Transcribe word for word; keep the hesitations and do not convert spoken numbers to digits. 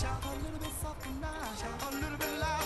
A little bit soft and nice, a little bit loud.